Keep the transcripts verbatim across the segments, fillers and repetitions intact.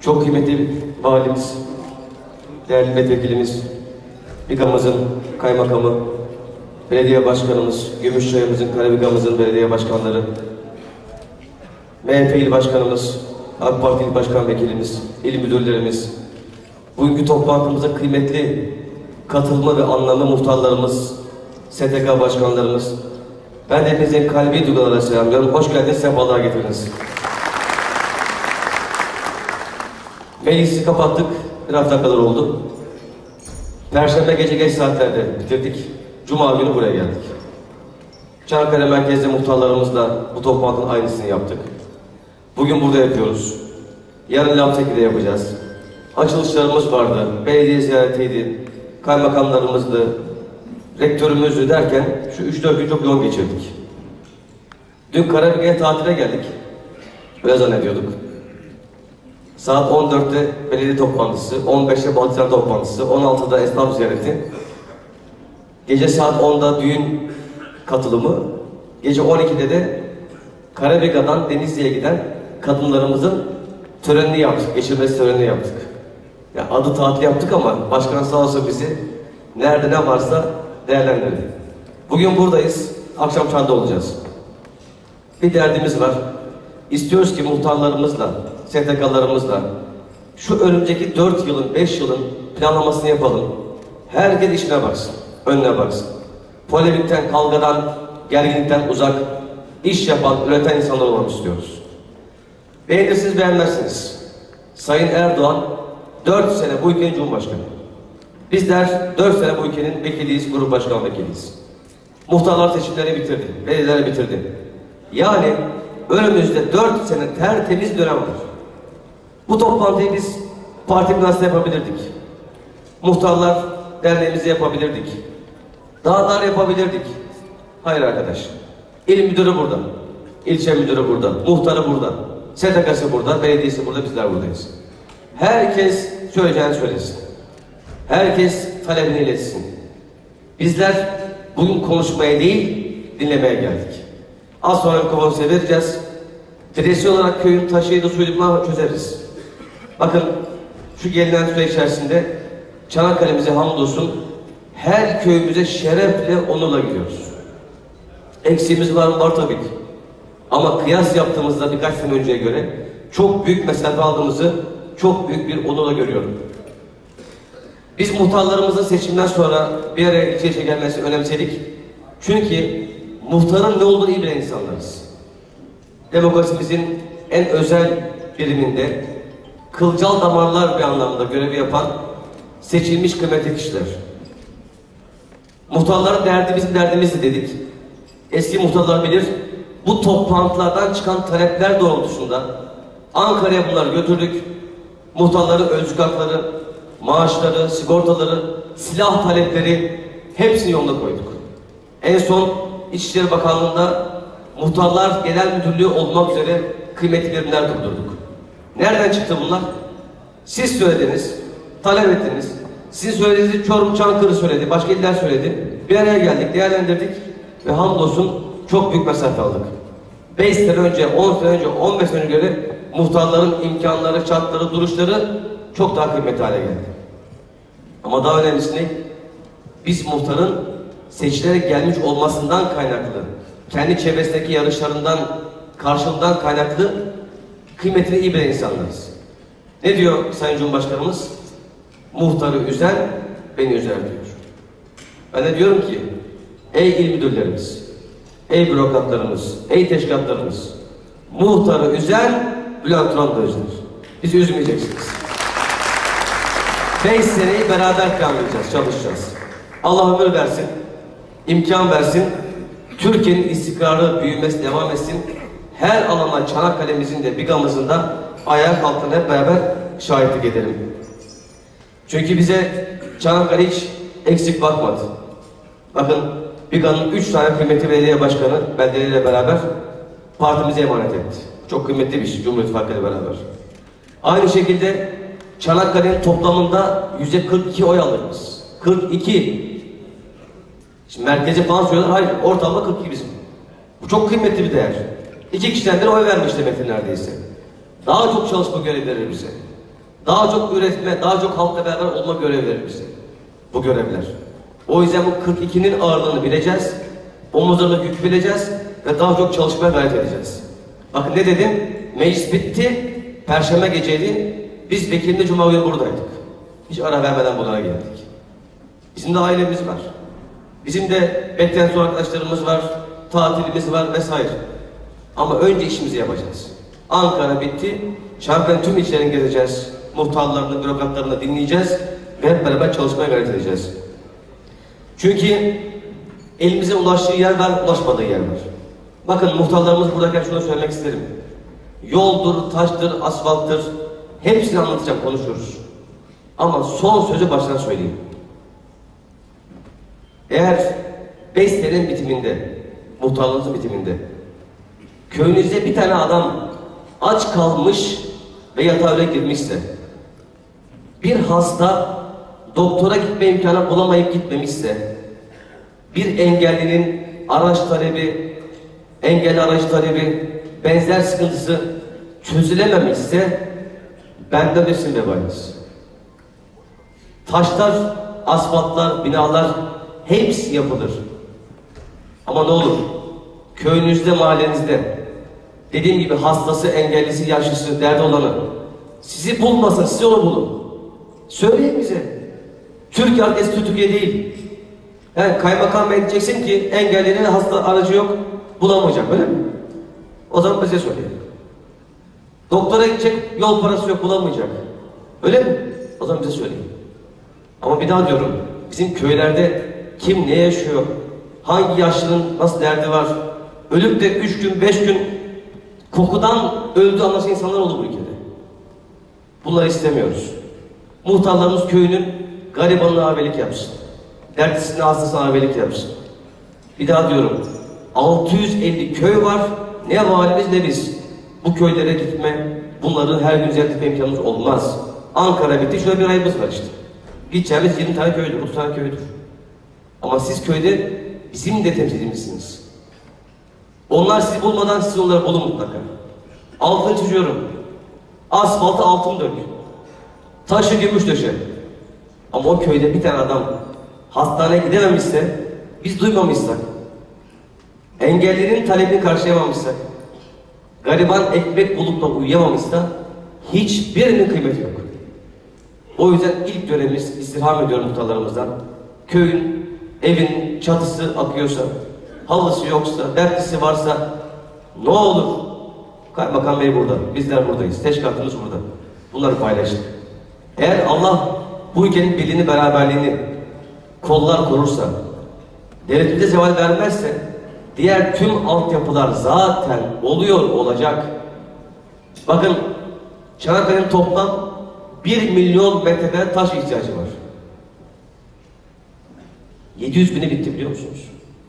Çok kıymetli valimiz, değerli milletvekilimiz, Bigamızın kaymakamı, belediye başkanımız, Gümüşçay'ımızın, Karabika'mızın belediye başkanları, M H P il başkanımız, AK Parti il başkan vekilimiz, il müdürlerimiz, bugünkü toplantımıza kıymetli katılma ve anlamlı muhtarlarımız, S T K başkanlarımız, ben de hepinizin kalbi duygularla selamlıyorum. Hoş geldiniz, sefalar getirdiniz. Meclisi kapattık, bir hafta kadar oldu. Perşembe gece geç saatlerde bitirdik. Cuma günü buraya geldik. Çanakkale merkezde muhtarlarımızla bu toplantının aynısını yaptık. Bugün burada yapıyoruz. Yarın Lapteki'de yapacağız. Açılışlarımız vardı, belediye ziyaretiydi, kaymakamlarımızdı, rektörümüzdü derken şu üç dört gün çok yoğun geçirdik. Dün Karabük'e tatile geldik. Öyle zannediyorduk. Saat on dörtte belediye toplantısı, on beşte Baltıcan toplantısı, on altıda esnaf ziyareti, gece saat onda düğün katılımı, gece on ikide de Karabük'ten Denizli'ye giden kadınlarımızın törenini yaptık, geçirmesi törenini yaptık. Ya adı tatil yaptık ama başkan sağ olsun bizi nerede ne varsa değerlendirdi. Bugün buradayız, akşam çağda olacağız. Bir derdimiz var. İstiyoruz ki muhtarlarımızla, S T K'larımızla şu önümüzdeki dört yılın, beş yılın planlamasını yapalım. Herkes işine baksın, önüne baksın. Polemikten, kavgadan, gerginlikten uzak, iş yapan, üreten insanlar olmak istiyoruz. Beğenirsiniz, beğenmezsiniz. Sayın Erdoğan dört sene bu ülkenin Cumhurbaşkanı. Bizler dört sene bu ülkenin vekiliyiz, grup başkan vekiliyiz. Muhtarlar seçimleri bitirdi, belediyeleri bitirdi. Yani önümüzde dört sene tertemiz dönem var. Bu toplantıyı biz parti binasında yapabilirdik. Muhtarlar derneğimizi yapabilirdik. Daha dar yapabilirdik. Hayır arkadaş. İl müdürü burada. İlçe müdürü burada. Muhtarı burada. S T K'sı burada. Belediyesi burada. Bizler buradayız. Herkes söyleyeceğini söylesin. Herkes talebini iletsin. Bizler bugün konuşmaya değil, dinlemeye geldik. Az sonra mikrofonu size vereceğiz. Diresi olarak köyün taşıydı suyunu çözeriz. Bakın şu gelinen süre içerisinde Çanakkale'mize hamdolsun her köyümüze şerefle, onurla gidiyoruz. Eksiğimiz var mı? Var tabii ki. Ama kıyas yaptığımızda birkaç sene önceye göre çok büyük mesafe aldığımızı çok büyük bir onurla görüyorum. Biz muhtarlarımızın seçimden sonra bir araya ilçeye gelmesini önemsedik. Çünkü muhtarın ne olduğunu iyi bilen insanlarız. Demokrasimizin en özel biriminde kılcal damarlar bir anlamda görevi yapan seçilmiş kıymetli kişiler. Muhtarların derdi bizim derdimizdi dedik. Eski muhtarlar bilir, bu toplantılardan çıkan talepler doğrultusunda Ankara'ya bunları götürdük. Muhtarların özlük hakları, maaşları, sigortaları, silah talepleri hepsini yoluna koyduk. En son İçişleri Bakanlığı'nda Muhtarlar Genel Müdürlüğü olmak üzere kıymetli birimler kurdurduk. Nereden çıktı bunlar? Siz söylediniz, talep ettiniz. Sizin söylediğinizi Çorum, Çankırı söyledi, başka iller söyledi. Bir araya geldik, değerlendirdik ve hamdolsun çok büyük mesafe aldık. beş sene önce, on sene önce, on beş sene önce göre muhtarların imkanları, şartları, duruşları çok daha kıymetli hale geldi. Ama daha önemlisi ne? Biz muhtarın seçilerek gelmiş olmasından kaynaklı, kendi çevresindeki yarışlarından, karşılığından kaynaklı kıymetini iyi bilen insanlarız. Ne diyor Sayın Cumhurbaşkanımız? Muhtarı üzen, beni üzer diyor. Ben de diyorum ki, ey il müdürlerimiz, ey bürokratlarımız, ey teşkilatlarımız, muhtarı üzen, Bülent Turan da üzer. Bizi üzmeyeceksiniz. Beş seneyi beraber planlayacağız, çalışacağız. Allah ömür versin, imkan versin, Türkiye'nin istikrarı, büyümesi devam etsin. Her alana Çanakkale'mizin de Bigamızın da ayağa kalktığına hep beraber şahitlik edelim. Çünkü bize Çanakkale hiç eksik bakmadı. Bakın Biga'nın üç tane kıymetli belediye başkanı beldeleriyle beraber partimize emanet etti. Çok kıymetli bir şey Cumhur İttifakı ile beraber. Aynı şekilde Çanakkale'nin toplamında yüzde kırk iki oy alırız. kırk iki. Şimdi merkeze falan söylüyorlar, hayır ortalama kırk iki bizim. Bu çok kıymetli bir değer. İki kişiden de oy vermiş demektir neredeyse. Daha çok çalışma görev verir bize. Daha çok üretme, daha çok halkla beraber olma görevleri bize. Bu görevler. O yüzden bu kırk ikinin ağırlığını bileceğiz. Omuzlarına yük bileceğiz ve daha çok çalışmaya gayret edeceğiz. Bakın ne dedim? Meclis bitti. Perşembe geceydi. Biz Vekil'de Cuma günü buradaydık. Hiç ara vermeden bunlara geldik. Bizim de ailemiz var. Bizim de beklenti arkadaşlarımız var. Tatilimiz var vesaire. Ama önce işimizi yapacağız. Ankara bitti. Çankaya'nın tüm ilçelerini gezeceğiz. Muhtarlarını, bürokratlarını dinleyeceğiz. Ve hep beraber çalışmaya gayret edeceğiz. Çünkü elimize ulaştığı yer var, ulaşmadığı yer var. Bakın muhtarlarımız buradayken şunu söylemek isterim. Yoldur, taştır, asfalttır. Hepsini anlatacağım, konuşuruz. Ama son sözü baştan söyleyeyim. Eğer beş senenin bitiminde, muhtarlığınızın bitiminde, köyünüzde bir tane adam aç kalmış ve yatağa öyle girmişse, bir hasta doktora gitme imkanı bulamayıp gitmemişse, bir engellinin araç talebi, engelli araç talebi, benzer sıkıntısı çözülememişse, benden ötesinin vebaliniz. Taşlar, asfaltlar, binalar hepsi yapılır. Ama ne olur, köyünüzde, mahallenizde, dediğim gibi hastası, engellisi, yaşlısı, derdi olanı, sizi bulmasın, siz onu bulun. Söyleyin bize. Türkiye herkes Türkiye değil. Yani kaymakam bey diyeceksin ki engellilerin hasta aracı yok, bulamayacak, öyle mi? O zaman bize söyleyin. Doktora gidecek, yol parası yok, bulamayacak. Öyle mi? O zaman bize söyleyin. Ama bir daha diyorum, bizim köylerde kim ne yaşıyor, hangi yaşlının nasıl derdi var, ölüp de üç gün, beş gün kokudan öldü anlaşılan insanlar oldu bu ülkede. Bunları istemiyoruz. Muhtarlarımız köyünün garibanına abilik yapsın. Dertlisine, hastasına abilik yapsın. Bir daha diyorum, altı yüz elli köy var, ne valimiz ne biz. Bu köylere gitme, bunların her gün ziyaret etme imkanımız olmaz. Ankara bitti, şöyle bir ayımız var işte. Gideceğimiz yirmi tane köydür, otuz tane köydür. Ama siz köyde bizim de temsilimizsiniz. Onlar sizi bulmadan siz onları bulun mutlaka. Altını çiziyorum. Asfaltı altın dök. Taşı gümüş döşe. Ama o köyde bir tane adam hastaneye gidememişse, biz duymamışsak, engellinin talebini karşılayamamışsak, gariban ekmek bulup da uyuyamamışsa, hiçbirinin kıymeti yok. O yüzden ilk dönemimiz, istirham ediyorum muhtarlarımızdan, köyün, evin çatısı akıyorsa, halısı yoksa, dertlisi varsa, ne olur, kaymakam bey burada, bizler buradayız, teşkilatımız burada. Bunları paylaşın. Eğer Allah bu ülkenin birliğini, beraberliğini kollar korursa, devletimize zeval vermezse, diğer tüm altyapılar zaten oluyor, olacak. Bakın, Çanakkale'nin toplam bir milyon metrekare taş ihtiyacı var. yedi yüz bini bitti biliyor musunuz?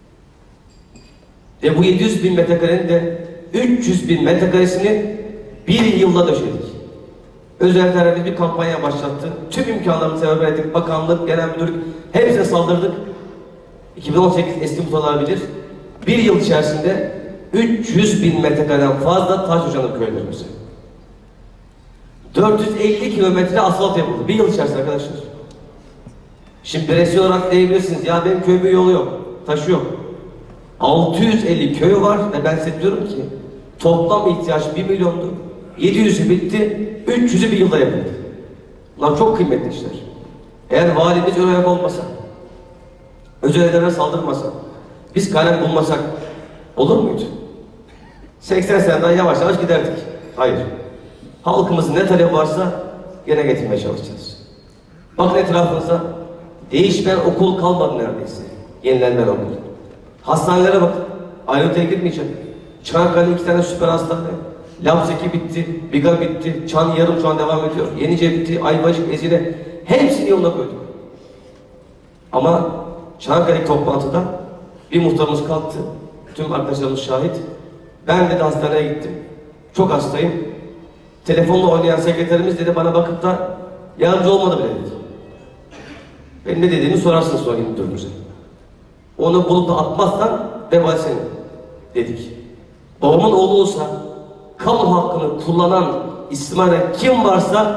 Ve bu yedi yüz bin metrekarenin de üç yüz bin metrekaresini bir yılda döşedik. Özellikle bir kampanya başlattı. Tüm imkanlarımızı sebebi ettik. Bakanlık, genel müdürlük hepsine saldırdık. iki bin on sekiz eski muhtarlar bilir. Bir yıl içerisinde üç yüz bin metrekareden fazla taş hocanın köylerimize. dört yüz elli kilometre asfalt yapıldı. Bir yıl içerisinde arkadaşlar. Şimdi bireysi olarak diyebilirsiniz. Ya benim köyümün yolu yok. Taşı yok. altı yüz elli köy var ve ben size diyorum ki toplam ihtiyaç bir milyondu. yedi yüzü bitti. üç yüzü bir yılda yapıldı. Bunlar çok kıymetli işler. Eğer valimiz ön ayak olmasa, özelliklere saldırmasa, biz kaynak bulmasak olur muydu? seksen seneden yavaş yavaş giderdik. Hayır. Halkımızın ne talebi varsa gene getirmeye çalışacağız. Bakın etrafınıza, değişmeyen okul kalmadı neredeyse. Yenilenmeyen okul. Hastanelere bakın. Ayrıntıya girmeyeceğim. Çanakkale'de iki tane süper hastane. Lapseki bitti, Biga bitti, Çan yarım şu an devam ediyor. Yenice bitti, Ayvacık, Ezine. Hepsini yoluna koyduk. Ama Çanakkale toplantıda bir muhtarımız kalktı. Tüm arkadaşlarımız şahit. Ben de hastaneye gittim. Çok hastayım. Telefonla oynayan sekreterimiz dedi bana bakıp da yardımcı olmadı bile dedi. Benim ne dediğimi sorarsınız sonra müdürümüze. Onu bulup da atmazsan vebal senin dedik. Babamın oğlu olsa kamu hakkını kullanan istismar eden kim varsa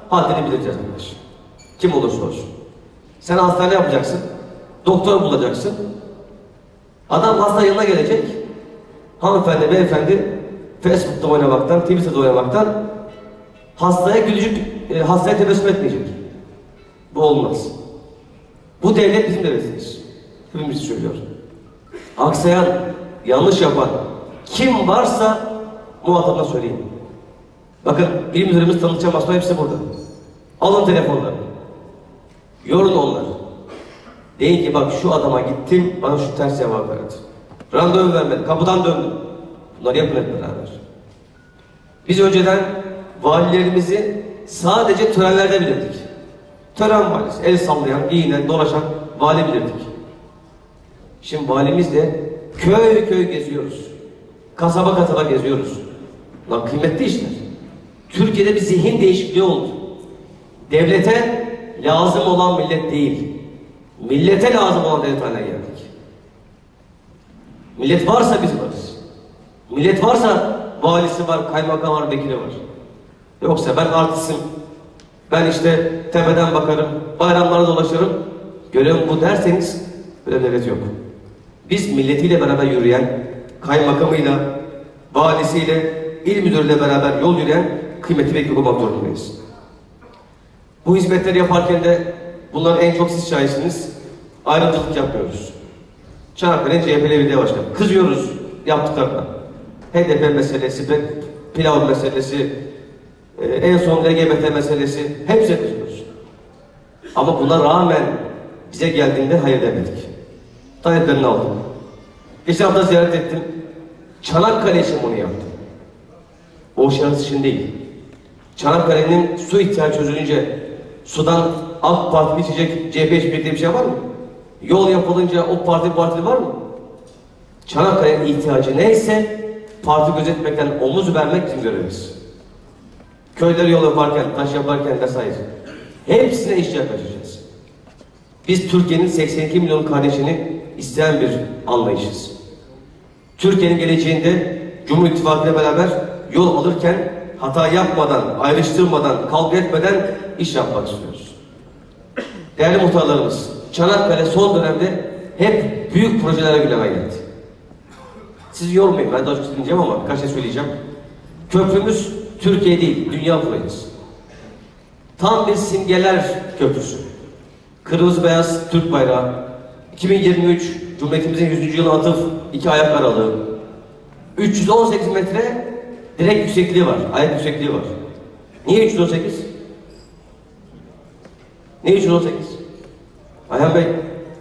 haddini bildireceğiz arkadaş. Kim olursa olsun. Sen hastane yapacaksın, doktor bulacaksın. Adam hasta yanına gelecek. Hanımefendi, beyefendi Facebook'ta oynamaktan, Twitter'da oynamaktan hastaya gülücük, e, hastaya tebessüm etmeyecek. Bu olmaz. Bu devlet bizim devletimiz. Hepimiz söylüyor. Aksayan, yanlış yapan kim varsa muhatabına söyleyin. Bakın bilim müdürümüz tanıtacağım hasta hepsi burada. Alın telefonları. Yorun onları. Deyin ki bak şu adama gittim, bana şu ters cevap verdi. Randevu vermedi, kapıdan döndüm. Bunları yapın hep beraber. Biz önceden valilerimizi sadece törenlerde bilirdik. Tören valisi, el sallayan, giyinen, dolaşan vali bilirdik. Şimdi valimizle köy köy geziyoruz. Kasaba kasaba geziyoruz. Lan kıymetli işler. Türkiye'de bir zihin değişikliği oldu. Devlete lazım olan millet değil, millete lazım olan devlet haline geldik. Millet varsa biz varız. Millet varsa valisi var, kaymakam var, vekili var. Yoksa ben artistim, ben işte tepeden bakarım, bayramlara dolaşırım, görevim bu derseniz böyle devlet yok. Biz milletiyle beraber yürüyen, kaymakamıyla, valisiyle, il müdürüyle beraber yol yürüyen kıymetli vekil olmak zorundayız. Bu hizmetleri yaparken de bunların en çok siz şahitsiniz. Ayrımcılık yapmıyoruz. Çanakkale C H P Belediye Başkanı. Kızıyoruz yaptıklarına. H D P meselesi, pilav meselesi, en son L G B T meselesi, hepsine kızıyoruz. Ama buna rağmen bize geldiğinde hayır demedik. Taleplerini aldım. Geçen hafta ziyaret ettim. Çanakkale için bunu yaptım. O şahıs için değil. Çanakkale'nin su ihtiyacı çözülünce sudan AK Parti içecek C H P hiçbir bir şey var mı? Yol yapılınca o parti partili var mı? Çanakkale'nin ihtiyacı neyse parti gözetmekten omuz vermek bizim görevimiz. Köyleri yol yaparken, taş yaparken vesaire. Hepsine işçi yaklaşacağız. Biz Türkiye'nin seksen iki milyon kardeşini isteyen bir anlayışız. Türkiye'nin geleceğinde Cumhur İttifakı ile beraber yol alırken hata yapmadan, ayrıştırmadan, kavga etmeden iş yapmak istiyoruz. Değerli muhtarlarımız, Çanakkale son dönemde hep büyük projelere gündeme geldi. Sizi yormayın, ben daha çok dinleyeceğim ama birkaç şey söyleyeceğim. Köprümüz Türkiye değil, dünya projesi. Tam bir simgeler köprüsü. Kırmızı beyaz Türk bayrağı. iki bin yirmi üç Cumhuriyetimizin yüzüncü yılı atıf iki ayak aralığı. üç yüz on sekiz metre direkt yüksekliği var, ayak yüksekliği var. Niye üç yüz on sekiz? Niye üç yüz on sekiz? Ayhan Bey,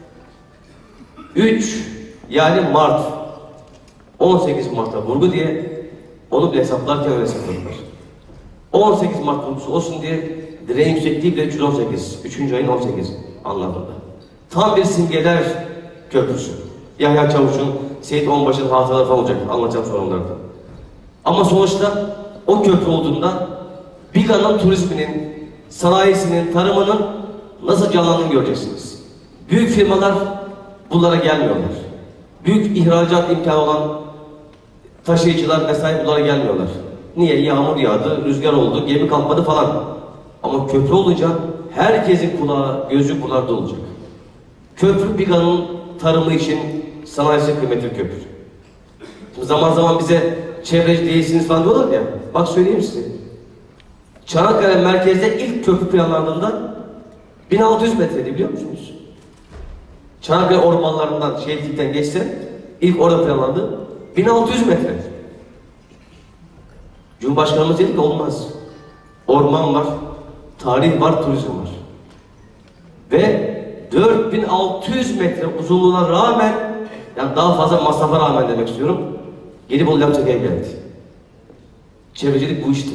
üç yani Mart, on sekiz Mart'a vurgu diye onu bile hesaplarken öyle hesapladılar. on sekiz Mart vurgusu olsun diye direğin yüksekliği bile üç yüz on sekiz, üçüncü ayın on sekiz anlamında. Tam bir simgeler köprüsü. Yahya Çavuş'un, Seyit Onbaşı'nın hatıraları falan olacak, anlatacağım sorunlarda. Ama sonuçta o köprü olduğunda Biga'nın turizminin, sanayisinin, tarımının nasıl canlandığını göreceksiniz. Büyük firmalar bunlara gelmiyorlar. Büyük ihracat imkanı olan taşıyıcılar vesaire bunlara gelmiyorlar. Niye? Yağmur yağdı, rüzgar oldu, gemi kalkmadı falan. Ama köprü olunca herkesin kulağı, gözü bunlarda olacak. Köprü Biga'nın tarımı için, sanayisi kıymetli köprü. Şimdi zaman zaman bize çevreci değilsiniz falan diyorlar ya. Bak söyleyeyim size. Çanakkale merkezde ilk köprü planlandığında bin altı yüz metreydi biliyor musunuz? Çanakkale ormanlarından, şehitlikten geçse ilk orada planlandı. bin altı yüz metre. Cumhurbaşkanımız dedi ki olmaz. Orman var, tarih var, turizm var. Ve dört bin altı yüz metre uzunluğuna rağmen, yani daha fazla masrafa rağmen demek istiyorum, Gelibolu Lapçaka'ya geldi. Çevrecilik bu işte.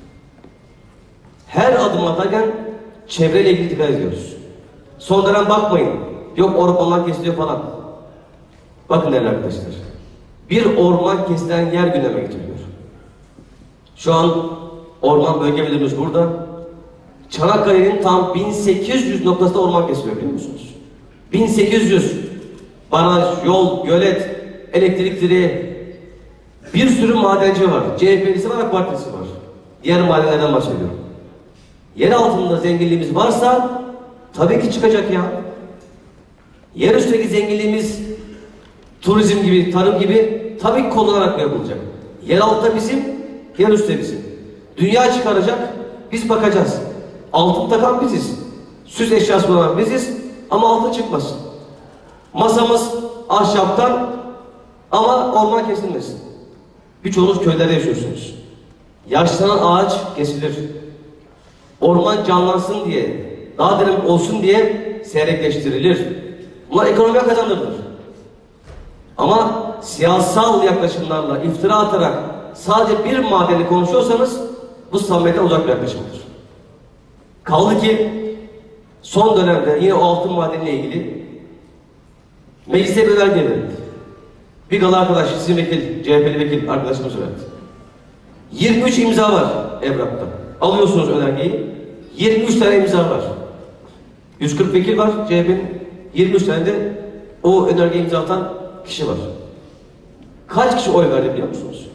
Her adım atarken çevreyle ilgili dikkat ediyoruz. Son dönem bakmayın, yok ormanlar kesiliyor falan. Bakın değerli arkadaşlar, bir orman kesilen yer gündeme getiriliyor. Şu an orman bölge müdürümüz burada. Çanakkale'nin tam bin sekiz yüz noktasında orman kesiliyor biliyor musunuz? bin sekiz yüz baraj, yol, gölet, elektrik direği, bir sürü madenci var. C H P'lisi var, AK Partisi var. Diğer madenlerden bahsediyorum. Yer altında zenginliğimiz varsa tabii ki çıkacak ya. Yer üstteki zenginliğimiz turizm gibi, tarım gibi tabii ki kullanarak yapılacak. Yer altta bizim, yer üstte bizim. Dünya çıkaracak, biz bakacağız. Altın takan biziz. Süs eşyası olan biziz ama altın çıkmasın. Masamız ahşaptan ama orman kesilmesin. Birçoğunuz köylerde yaşıyorsunuz. Yaşlanan ağaç kesilir. Orman canlansın diye, daha derin olsun diye seyrekleştirilir. Bunlar ekonomiye kazandırılır. Ama siyasal yaklaşımlarla, iftira atarak sadece bir madeni konuşuyorsanız bu samimiyetten uzak bir yaklaşımdır. Kaldı ki son dönemde yine o altın madeniyle ilgili meclise bir önerge verildi. Bir galı arkadaş, sizin vekil, C H P'li vekil arkadaşımız verdi. yirmi üç imza var evrakta. Alıyorsunuz önergeyi. yirmi üç tane imza var. yüz kırk vekil var C H P'nin. yirmi üç tane de o önergeyi imza atan kişi var. Kaç kişi oy verdi biliyor musunuz?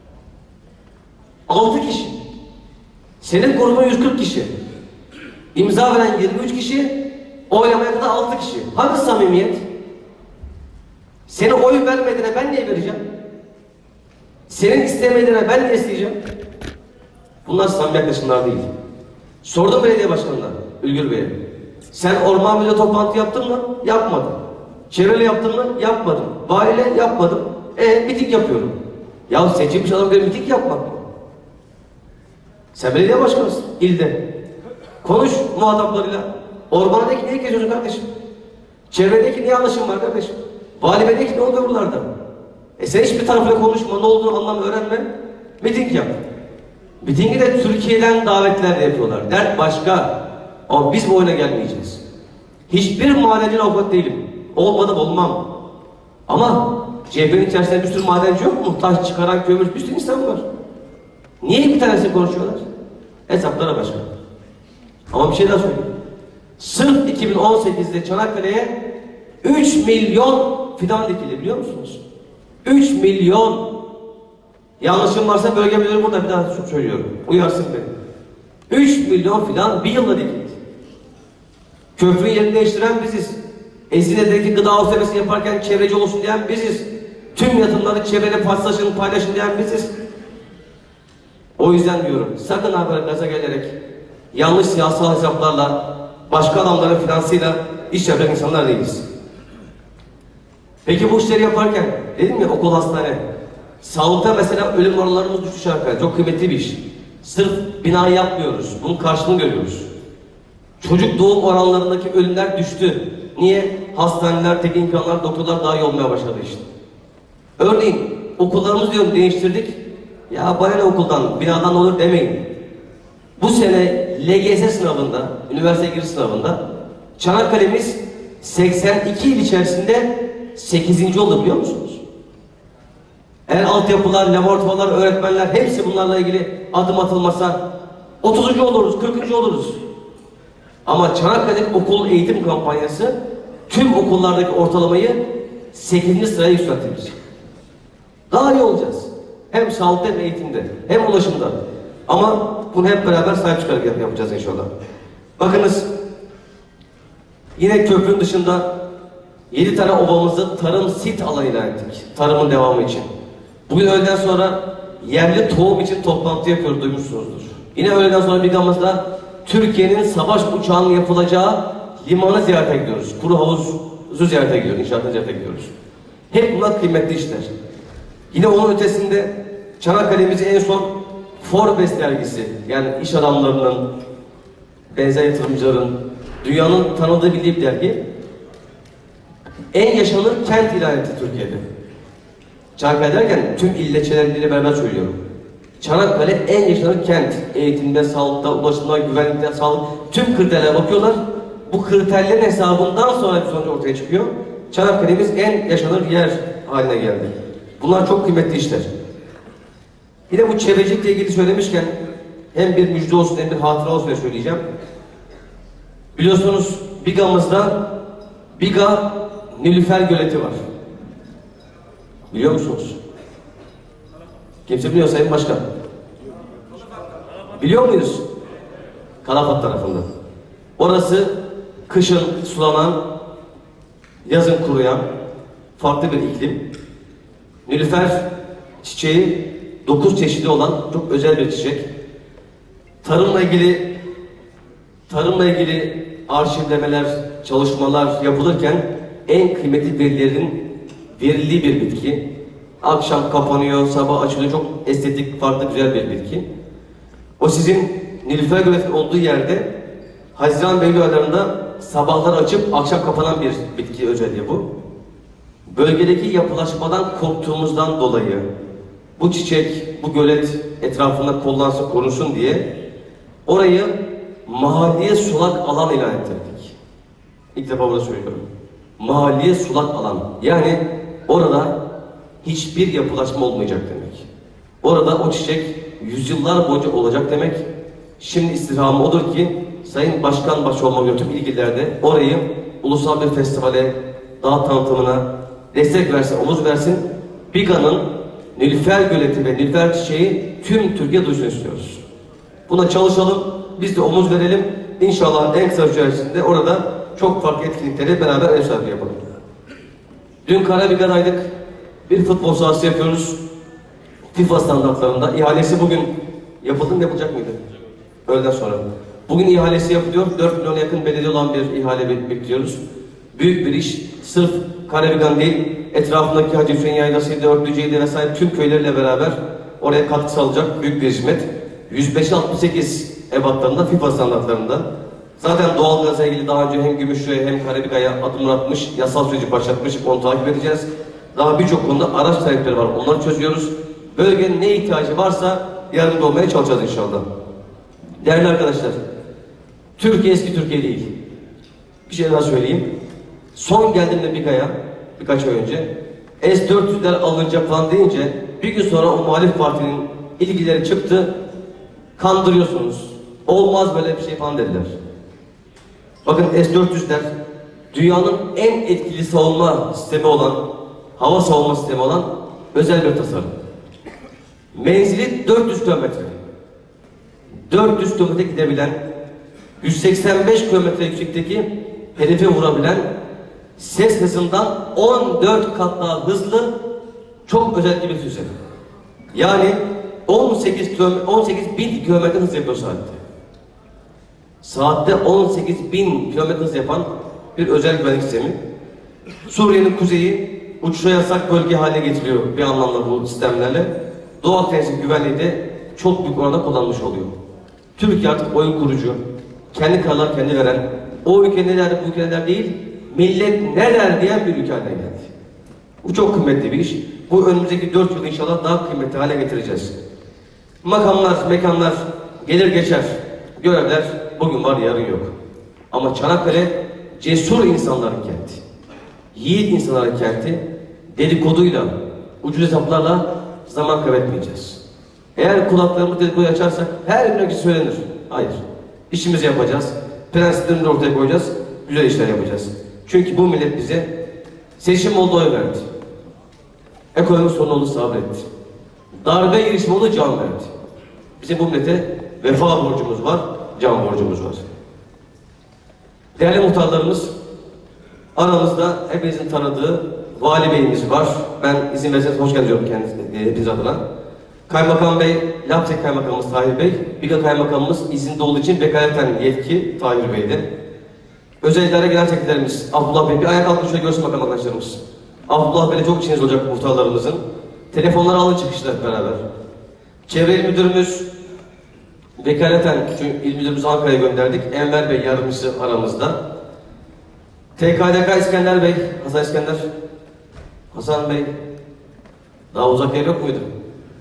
altı kişi. Senin grubun yüz kırk kişi. İmza veren yirmi üç kişi, oylamaya kadar altı kişi. Hangi samimiyet? Seni oy vermediğine ben niye vereceğim? Senin istemediğine ben niye isteyeceğim? Bunlar samimi yaklaşımlar değil. Sordum belediye başkanına, Ülgür Bey'e. Sen orman müdürü toplantı yaptın mı? Yapmadım. Çevreli yaptın mı? Yapmadım. Valiyle yapmadım. E miting yapıyorum. Ya seçilmiş adam bir miting yapmak mı? Sen belediye başkanısın, ilde. Konuş muhataplarıyla. Ormandaki niye geziyorsun kardeşim? Çevredeki niye yanlışın var kardeşim? Valibedeki ne oluyor buralarda? E sen hiçbir tarafıyla konuşma, ne olduğunu anlamı öğrenme. Miting yap. Mitingi de Türkiye'den davetlerle yapıyorlar. Dert başka. Ama biz bu oyuna gelmeyeceğiz. Hiçbir madencinin avukat değilim. Olmadım olmam. Ama C H P'nin içerisinde bir sürü madenci yok mu? Taş çıkaran, kömür, bir sürü insan var. Niye bir tanesi konuşuyorlar? Hesaplara başka. Ama bir şey daha söyleyeyim. Sırf iki bin on sekizde Çanakkale'ye üç milyon fidan dikildi biliyor musunuz? üç milyon. Yanlışım varsa bölge müdürü burada bir daha söylüyorum. Uyarsın beni. üç milyon fidan bir yılda dikildi. Köprünün yerini değiştiren biziz. Ezine'deki gıda ofislemesi yaparken çevreci olsun diyen biziz. Tüm yatımları çevrede paslaşın, paylaşın diyen biziz. O yüzden diyorum, sakın haber gaza gelerek, yanlış siyasal hesaplarla, başka adamların finansıyla iş yapan insanlar değiliz. Peki bu işleri yaparken, dedim ya okul, hastane, sağlıkta mesela ölüm oranlarımız düşmüş arkadaşlar, çok kıymetli bir iş. Sırf binayı yapmıyoruz, bunun karşılığını görüyoruz. Çocuk doğum oranlarındaki ölümler düştü. Niye? Hastaneler, teknik imkanlar, doktorlar daha iyi olmaya başladı işte. Örneğin okullarımızı diyorum değiştirdik. Ya bana ne okuldan, binadan olur demeyin. Bu sene L G S sınavında, üniversite giriş sınavında Çanakkale'miz seksen iki il içerisinde sekizinci oldu biliyor musunuz? Eğer altyapılar, laboratuvarlar, öğretmenler hepsi bunlarla ilgili adım atılmasa otuzuncu oluruz, kırkıncı oluruz. Ama Çanakkale'deki okul eğitim kampanyası tüm okullardaki ortalamayı sekizinci sıraya yükseltmiş. Daha iyi olacağız. Hem sağlıkta hem eğitimde, hem ulaşımda. Ama bunu hep beraber sahip çıkarak yap yapacağız inşallah. Bakınız, yine köprünün dışında yedi tane ovamızı tarım sit alanı ilan ettik. Tarımın devamı için. Bugün öğleden sonra yerli tohum için toplantı yapıyoruz, duymuşsunuzdur. Yine öğleden sonra bir gamızda Türkiye'nin savaş uçağının yapılacağı limanı ziyarete gidiyoruz. Kuru havuzu ziyarete gidiyoruz, inşaatını ziyarete gidiyoruz. Hep bunlar kıymetli işler. Yine onun ötesinde Çanakkale'mizi en son Forbes dergisi, yani iş adamlarının, benzer yatırımcıların, dünyanın tanıdığı bildiği bir dergi, en yaşanır kent ilan etti Türkiye'de. Çanakkale derken tüm ilçeleriyle beraber söylüyorum. Çanakkale en yaşanır kent. Eğitimde, sağlıkta, ulaşımda, güvenlikte, sağlık, tüm kriterlere bakıyorlar. Bu kriterlerin hesabından sonra bir sonuç ortaya çıkıyor. Çanakkale'miz en yaşanır yer haline geldi. Bunlar çok kıymetli işler. Yine bu çevrecilikle ilgili söylemişken hem bir müjde olsun hem bir hatıra olsun diye söyleyeceğim. Biliyorsunuz Biga'mızda Biga Nilüfer Göleti var. Biliyor musunuz? Kimse biliyor Sayın Başkan. Biliyor muyuz? Kalafat tarafında. Orası kışın sulanan, yazın kuruyan farklı bir iklim. Nilüfer çiçeği dokuz çeşidi olan çok özel bir çiçek. Tarımla ilgili tarımla ilgili arşivlemeler, çalışmalar yapılırken en kıymetli verilerin verildiği bir bitki. Akşam kapanıyor, sabah açılıyor. Çok estetik, farklı, güzel bir bitki. O sizin Nilüfer Gölü olduğu yerde Haziran ve Eylül aylarında sabahlar açıp akşam kapanan bir bitki özelliği bu. Bölgedeki yapılaşmadan korktuğumuzdan dolayı bu çiçek, bu gölet etrafında kollansın, korunsun diye orayı mahalleye sulak alan ilan ettirdik. İlk defa burada söylüyorum. Mahalleye sulak alan. Yani orada hiçbir yapılaşma olmayacak demek. Orada o çiçek yüzyıllar boyunca olacak demek. Şimdi istirhamı odur ki Sayın Başkan başı olmak üzere tüm ilgililerde orayı ulusal bir festivale, dağ tanıtımına destek versin, omuz versin. Biga'nın Nilüfer Göleti ve Nilüfer çiçeği tüm Türkiye duysun istiyoruz. Buna çalışalım, biz de omuz verelim. İnşallah en kısa süresinde orada çok farklı etkinlikleri beraber ev sahibi yapalım. Dün Karabiga'daydık. Bir futbol sahası yapıyoruz. FIFA standartlarında. İhalesi bugün yapıldı mı, yapılacak mıydı? Öğleden sonra. Bugün ihalesi yapılıyor. dört milyona yakın bedeli olan bir ihale bekliyoruz. Büyük bir iş. Sırf Karabigan değil, etrafındaki Hacı Hüseyin Yaylası'ydı, Örtlüce'ydi vesaire tüm köylerle beraber oraya katkı sağlayacak büyük bir hizmet. yüz beş altmış sekiz ebatlarında FIFA standartlarında. Zaten doğalgazla ilgili daha önce hem Gümüşlü'ye hem Karabiga'ya adımlar atmış, yasal süreci başlatmış, onu takip edeceğiz. Daha birçok konuda araç talepleri var, onları çözüyoruz. Bölgenin ne ihtiyacı varsa yardımcı olmaya çalışacağız inşallah. Değerli arkadaşlar, Türkiye eski Türkiye değil. Bir şey daha söyleyeyim. Son geldiğimde Biga'ya, birkaç ay önce, S dört yüzler alınacak falan deyince, bir gün sonra o muhalif partinin ilgileri çıktı, kandırıyorsunuz, olmaz böyle bir şey falan dediler. Bakın S dört yüzler, dünyanın en etkili savunma sistemi olan, hava savunma sistemi olan özel bir tasarım. Menzili dört yüz kilometre. dört yüz kilometre gidebilen, yüz seksen beş kilometre yüksekteki hedefe vurabilen, ses hızından on dört kat daha hızlı, çok özellikli bir füze. Yani on sekiz bin kilometre hız yapıyor saatte. Saatte on sekiz bin kilometre hız yapan bir özel güvenlik sistemi. Suriye'nin kuzeyi uçuşa yasak bölge haline getiriyor bir anlamda bu sistemlerle. Doğu Akdeniz'in güvenliği de çok büyük oranda kullanmış oluyor. Türkiye artık oyun kurucu, kendi kararlar kendi veren, o ülke ne der, bu ülke ne der değil, millet ne der diyen bir ülke haline geldi. Bu çok kıymetli bir iş. Bu önümüzdeki dört yıl inşallah daha kıymetli hale getireceğiz. Makamlar, mekanlar gelir geçer. Görevler bugün var, yarın yok. Ama Çanakkale cesur insanların kenti. Yiğit insanların kenti. Dedikoduyla, ucuz hesaplarla zaman kaybetmeyeceğiz. Eğer kulaklarımızı dedikoduyu açarsak her bir şey söylenir. Hayır. İşimizi yapacağız. Prensiplerimizi ortaya koyacağız. Güzel işler yapacağız. Çünkü bu millet bize seçim oldu, oy verdi. Ekonomik sorun oldu, sabretti. Darbe girişimi oldu, can verdi. Bizim bu millete vefa borcumuz var, can borcumuz var. Değerli muhtarlarımız, aramızda hepinizin tanıdığı Vali Bey'imiz var. Ben izin verirseniz hoş geldiniz diyorum kendisine, hepiniz adına. Kaymakam Bey, Lapsek Kaymakamımız Tahir Bey, Biga Kaymakamımız izinde olduğu için vekaleten yetki Tahir Bey'de. Özel idare genel sekreterimiz Abdullah Bey, bir ayak altında şöyle görsün bakalım arkadaşlarımız. Abdullah Bey'le çok işiniz olacak muhtarlarımızın. Telefonları alın çıkışlar beraber. Çevre İl Müdürümüz, vekaleten çünkü İl Müdürümüzü Ankara'ya gönderdik. Enver Bey yardımcısı aramızda. T K D K İskender Bey, Hasan İskender. Hasan Bey, daha uzak yer yok muydu?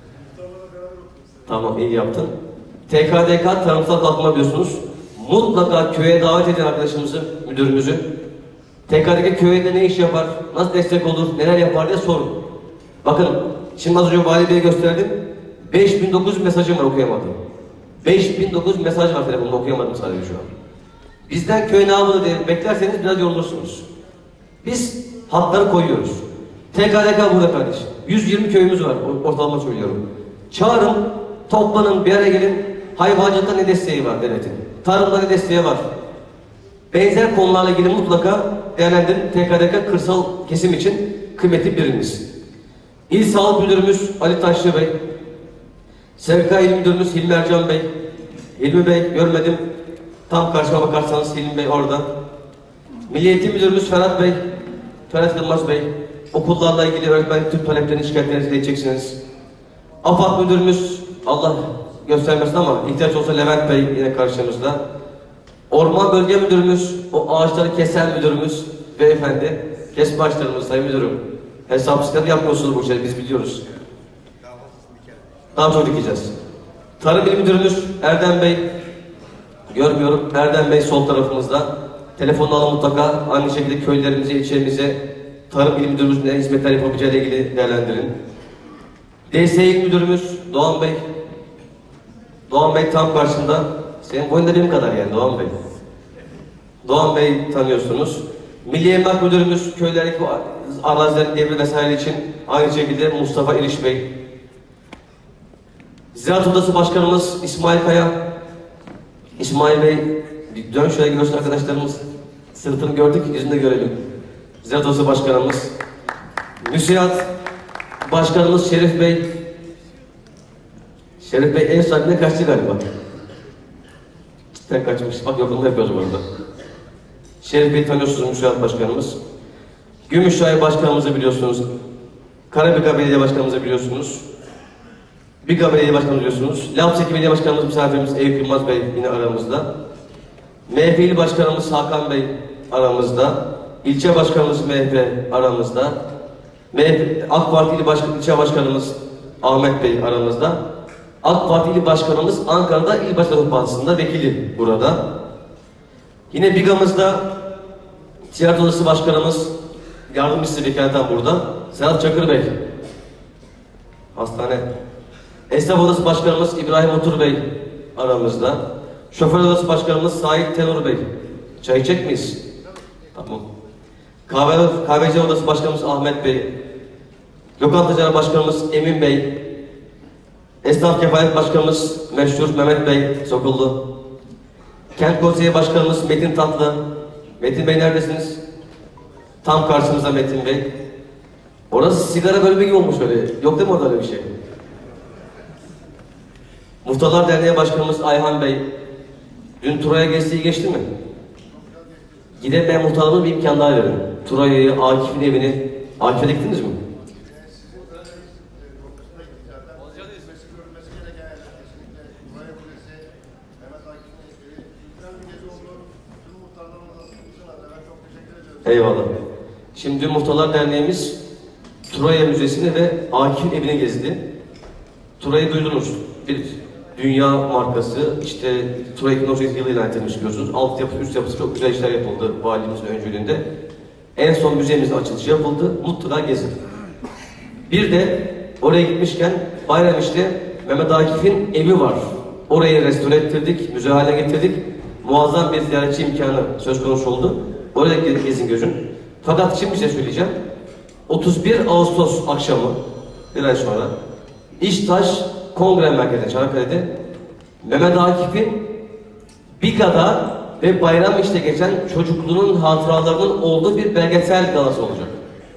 Tamam, iyi yaptın. T K D K tarımsal kalkınma biliyorsunuz. Mutlaka köye davet edin arkadaşımızı, müdürümüzü. T K D K köyde ne iş yapar, nasıl destek olur, neler yapar diye sorun. Bakın, şimdi az önce Vali Bey'e gösterdim. beş bin dokuz yüz mesajım var, okuyamadım. beş bin dokuz yüz mesaj var telefonda, okuyamadım sadece şu an. Bizden köy ne yapılır diye beklerseniz biraz yorulursunuz. Biz hatları koyuyoruz. T K D K burada kardeşim. yüz yirmi köyümüz var, ortalama söylüyorum. Çağırın, toplanın, bir araya gelin. Hayvancılıkta ne desteği var devletin? Tarımda ne desteği var? Benzer konularla ilgili mutlaka değerlendirin. T K D K kırsal kesim için kıymetli birimiz. İl Sağlık Müdürümüz Ali Taşlı Bey, S G K İl Müdürümüz Hilmi Ercan Bey, Hilmi Bey görmedim, tam karşıma bakarsanız Hilmi Bey orada. Milli Eğitim Müdürümüz Ferhat Bey, Ferhat Yılmaz Bey, okullarla ilgili öğretmenlik tüm taleplerini, şikayetlerinizi dileyeceksiniz. AFAD Müdürümüz, Allah göstermesin ama ihtiyaç olsa Levent Bey yine karşımızda. Orman Bölge Müdürümüz, o ağaçları kesen müdürümüz, beyefendi, kesme ağaçlarımız, sayın müdürüm. Hesap sistemi yapmıyorsunuz bu şeyleri, biz biliyoruz. Daha çok dikeceğiz. Tarım İl Müdürümüz Erdem Bey, görmüyorum, Erdem Bey sol tarafımızda. Telefonunu alın mutlaka, aynı şekilde köylerimize, ilçemize, Tarım İl Müdürümüzün ne hizmetler yapabileceği ile ilgili değerlendirin. D S İl Müdürümüz Doğan Bey, Doğan Bey tam karşında. Senin boyun da benim kadar yani Doğan Bey. Doğan Bey tanıyorsunuz. Milli Emlak Müdürümüz köylerdeki arazilerin devri vesaire için aynı şekilde Mustafa İliş Bey. Ziraat Odası Başkanımız İsmail Kaya. İsmail Bey, bir dön şöyle görsün arkadaşlarımız. Sırtını gördük, yüzünü de görelim. Ziraat Odası Başkanımız. Müsiat Başkanımız Şerif Bey. Şerif Bey en saatine kaçtı galiba. Cidden kaçmış. Bak yoklama yapıyoruz bu arada. Şerif Bey tanıyorsunuz, Müsiat Başkanımız. Gümüşşehir Başkanımızı biliyorsunuz. Karabük Belediye Başkanımızı biliyorsunuz. Biga Belediye Başkanımızı biliyorsunuz. Lapseki Belediye Başkanımız misafirimiz Eyüp Yılmaz Bey yine aramızda. M H P İl Başkanımız Hakan Bey aramızda. İlçe Başkanımız M H P aramızda. M H P, AK Parti İl Başkan, İlçe Başkanımız Ahmet Bey aramızda. AK Parti İl Başkanımız Ankara'da İl Başkanı Toplantısı'nda vekili burada. Yine Biga'mızda Ticaret Odası Başkanımız Yardımcısı vekaleten burada. Serhat Çakır Bey. Hastane. Esnaf Odası Başkanımız İbrahim Otur Bey aramızda. Şoför Odası Başkanımız Sait Tenur Bey. Çay içecek miyiz? Tamam. Kahve, Kahveci Odası Başkanımız Ahmet Bey. Lokantacılar Başkanımız Emin Bey. Esnaf Kefalet Başkanımız meşhur Mehmet Bey Sokullu. Kent Konseyi Başkanımız Metin Tatlı. Metin Bey neredesiniz? Tam karşımızda Metin Bey. Orası sigara bölümü gibi olmuş öyle. Yok değil mi orada öyle bir şey? Muhtarlar Derneği Başkanımız Ayhan Bey. Dün Turay'a gezdiği geçti mi? Gidemeyen muhtarlığına bir imkan daha verin. Turay'ı, Akif'in evini. Akif'e gittiniz mi? Eyvallah. Şimdi dün Muhtarlar Derneğimiz Turaya Müzesi'ni ve Akif'in evini gezdi. Turay'ı duydunuz. Bir dünya markası, işte Turay iki bin on sekiz yılı ilan edilmiş biliyorsunuz. Alt yapısı, üst yapısı çok güzel işler yapıldı valimizin öncülüğünde. En son müzemizin açılışı yapıldı. Mutlaka gezin. Bir de oraya gitmişken Bayramiş'te Mehmet Akif'in evi var. Orayı restore ettirdik, müze haline getirdik. Muazzam bir ziyaretçi imkanı söz konusu oldu. Oraya gezin gözün. Fakat şimdi bir şey söyleyeceğim. otuz bir Ağustos akşamı, bir ay sonra, İştaş Kongre Merkezi'nde, Çanakkale'de Mehmet Akif'in Biga'da ve Bayramiş'te geçen çocukluğunun hatıralarının olduğu bir belgesel galası olacak.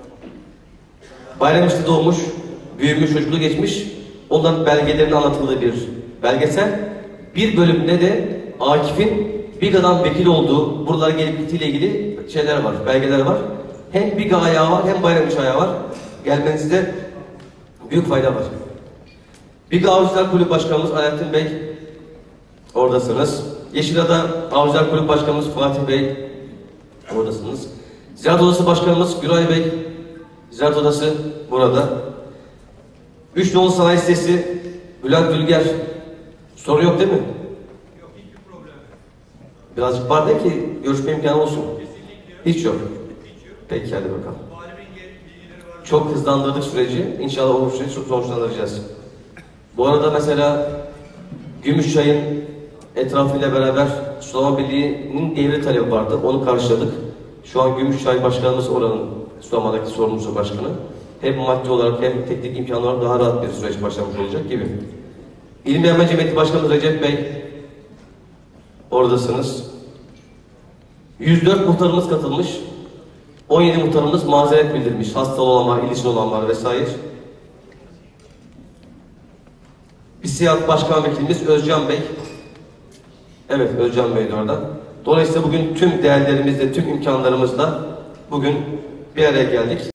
Bayramiş'te doğmuş, büyümüş, çocukluğu geçmiş, onların belgelerinin anlatıldığı bir belgesel. Bir bölümde de Akif'in Biga'dan vekil olduğu, buralara gelip gittiğiyle ilgili şeyler var, belgeler var. Hem Biga ayağı var, hem Bayramiş ayağı var. Gelmenizde büyük fayda var. Biga Avcılar Kulüp Başkanımız Alaaddin Bey, oradasınız. Yeşilada Avcılar Kulüp Başkanımız Fatih Bey, oradasınız. Ziraat Odası Başkanımız Güray Bey, Ziraat Odası burada. Üç Nolu Sanayi Sitesi Bülent Dülger, soru yok değil mi? Yok, hiçbir problem. Birazcık var de ki görüşme imkanı olsun. Kesinlikle. Hiç yok. Hiç yok. Peki hadi bakalım. Valimin bilgileri var. Çok hızlandırdık süreci. İnşallah o süreci sonuçlandıracağız. Bu arada mesela Gümüşçay'ın etrafıyla beraber Sulama Birliği'nin devlet talebi vardı. Onu karşıladık. Şu an Gümüşçay Başkanımız oranın Sulama'daki sorumlusu başkanı. Hem maddi olarak hem teknik imkanlar olarak daha rahat bir süreç başlamış olacak gibi. İl Memur Cemiyeti Başkanımız Recep Bey, oradasınız. yüz dört muhtarımız katılmış. on yedi muhtarımız mazeret bildirmiş. Hastalı olan var, ilişkin olan var vesaire. BİSİAD Başkan Vekilimiz Özcan Bey. Evet, Özcan Bey de orada. Dolayısıyla bugün tüm değerlerimizle, tüm imkanlarımızla bugün bir araya geldik.